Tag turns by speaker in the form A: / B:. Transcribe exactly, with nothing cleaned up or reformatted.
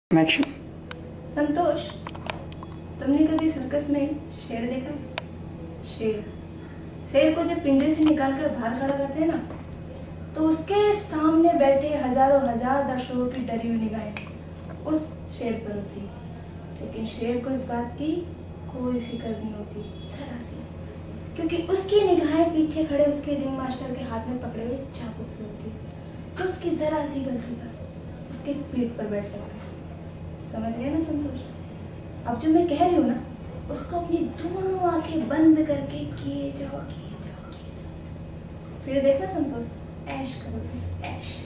A: Action.
B: संतोष, तुमने कभी circus में शेर देखा है? शेर शेर को जब पिंजरे से निकालकर बाहर खड़ा करते हैं ना, तो उसके सामने बैठे हजारों हजार दर्शकों की डरी हुई निगाहें उस शेर पर होती है। लेकिन शेर को इस बात की कोई फिक्र नहीं होती, जरा सी, क्योंकि उसकी निगाहें पीछे खड़े उसके रिंग मास्टर के हाथ में पकड़े हुए चाकू पे होती है, जो उसकी जरा सी गलती पर उसके पीठ पर बैठ सकता है। समझ गए ना संतोष? अब जो मैं कह रही हूँ ना, उसको अपनी दोनों आंखें बंद करके किए जाओ किए जाओ किए जाओ, फिर देखना संतोष, ऐश करोगे, ऐश।